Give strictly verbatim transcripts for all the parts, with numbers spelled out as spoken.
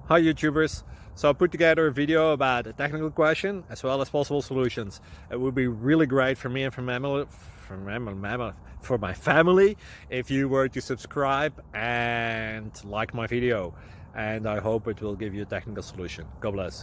Hi YouTubers! So I put together a video about a technical question as well as possible solutions. It would be really great for me and for, mammal, for, mammal, for my family if you were to subscribe and like my video. And I hope it will give you a technical solution. God bless.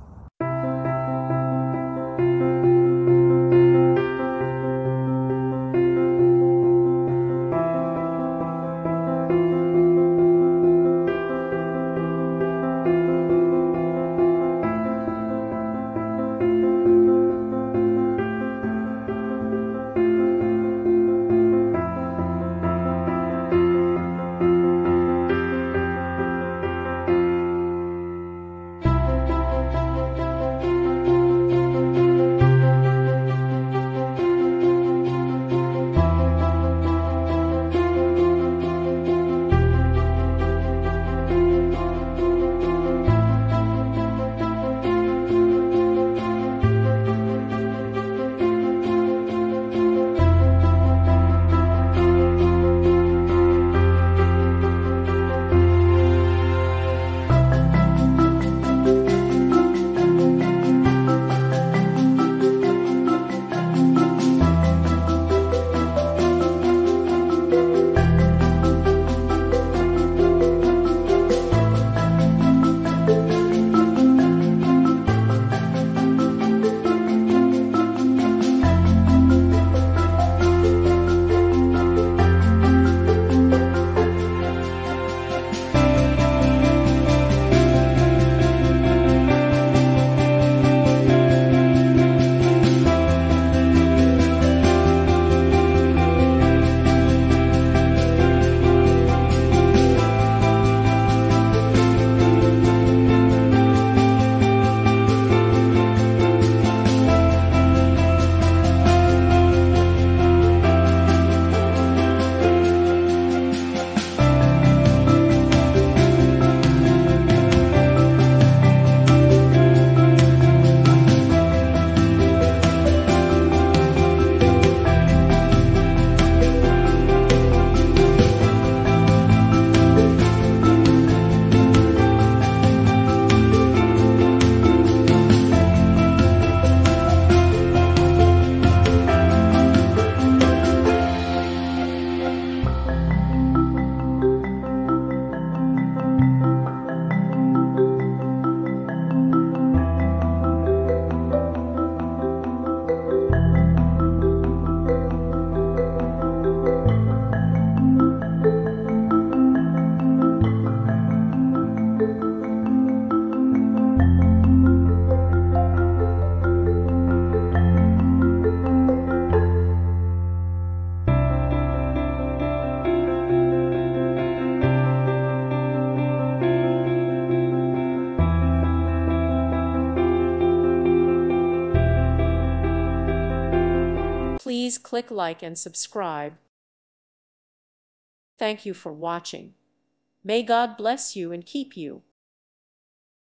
Please click like and subscribe. Thank you for watching. May God bless you and keep you.